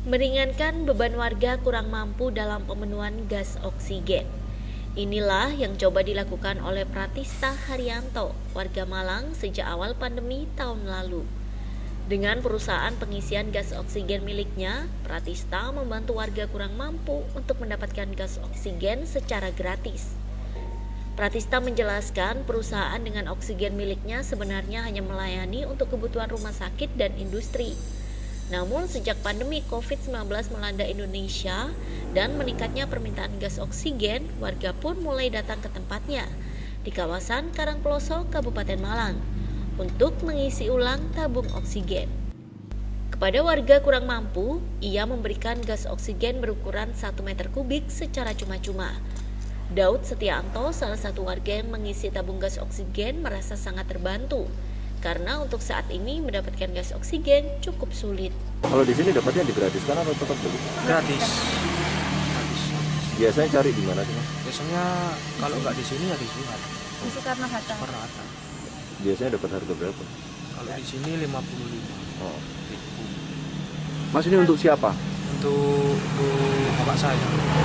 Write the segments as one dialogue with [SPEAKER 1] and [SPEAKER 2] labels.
[SPEAKER 1] Meringankan beban warga kurang mampu dalam pemenuhan gas oksigen. Inilah yang coba dilakukan oleh Pratista Haryanto, warga Malang sejak awal pandemi tahun lalu. Dengan perusahaan pengisian gas oksigen miliknya, Pratista membantu warga kurang mampu untuk mendapatkan gas oksigen secara gratis. Pratista menjelaskan perusahaan dengan oksigen miliknya sebenarnya hanya melayani untuk kebutuhan rumah sakit dan industri. Namun sejak pandemi COVID-19 melanda Indonesia dan meningkatnya permintaan gas oksigen, warga pun mulai datang ke tempatnya di kawasan Karangploso, Kabupaten Malang untuk mengisi ulang tabung oksigen. Kepada warga kurang mampu, ia memberikan gas oksigen berukuran 1 meter kubik secara cuma-cuma. Daud Setianto, salah satu warga yang mengisi tabung gas oksigen, merasa sangat terbantu karena untuk saat ini mendapatkan gas oksigen cukup sulit.
[SPEAKER 2] Kalau di sini dapatnya digratiskan atau tetap beli?
[SPEAKER 3] Gratis.
[SPEAKER 2] Biasanya cari di mana sih, Mas?
[SPEAKER 3] Biasanya kalau nggak di sini ya di Suhat.
[SPEAKER 4] Di Soekarno-Hatta.
[SPEAKER 3] Soekarno-Hatta.
[SPEAKER 2] Biasanya dapat harga berapa?
[SPEAKER 3] Kalau di sini 55.
[SPEAKER 2] Oh.
[SPEAKER 3] Ribu.
[SPEAKER 2] Mas, ini untuk siapa?
[SPEAKER 3] Untuk bapak saya.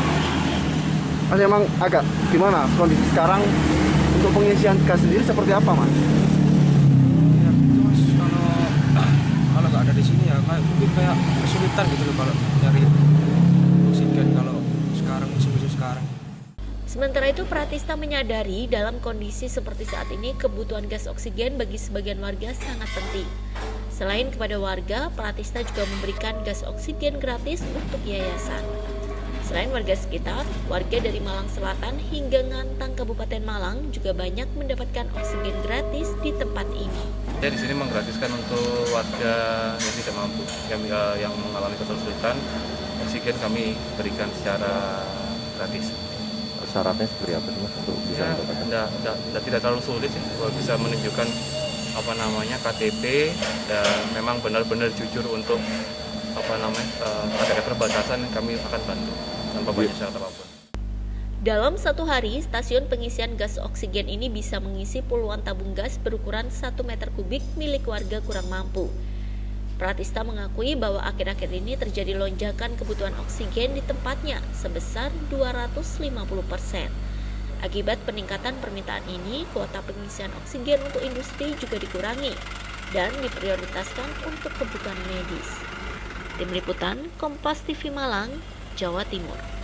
[SPEAKER 2] Mas, emang agak gimana kondisi sekarang untuk pengisian gas sendiri seperti apa, Mas?
[SPEAKER 3] Ya gitu Mas, kalau nggak ada di sini ya mungkin kayak kesulitan gitu loh kalau nyari oksigen kalau sekarang musim sekarang.
[SPEAKER 1] Sementara itu, Pratista menyadari dalam kondisi seperti saat ini kebutuhan gas oksigen bagi sebagian warga sangat penting. Selain kepada warga, Pratista juga memberikan gas oksigen gratis untuk yayasan. Selain warga sekitar, warga dari Malang Selatan hingga Ngantang Kabupaten Malang juga banyak mendapatkan oksigen gratis di tempat ini.
[SPEAKER 5] Di sini menggratiskan untuk warga yang tidak mampu, yang mengalami kesulitan, oksigen kami berikan secara gratis.
[SPEAKER 2] Syaratnya seperti apa sih, Mas, untuk bisa mendapatkan?
[SPEAKER 5] Tidak terlalu sulit sih, bisa menunjukkan KTP dan memang benar-benar jujur untuk ada keterbatasan kami akan bantu tanpa banyak syarat apapun.
[SPEAKER 1] Dalam satu hari, stasiun pengisian gas oksigen ini bisa mengisi puluhan tabung gas berukuran 1 meter kubik milik warga kurang mampu. Pratista mengakui bahwa akhir-akhir ini terjadi lonjakan kebutuhan oksigen di tempatnya sebesar 250%. Akibat peningkatan permintaan ini, kuota pengisian oksigen untuk industri juga dikurangi dan diprioritaskan untuk kebutuhan medis. Tim Liputan Kompas TV Malang, Jawa Timur.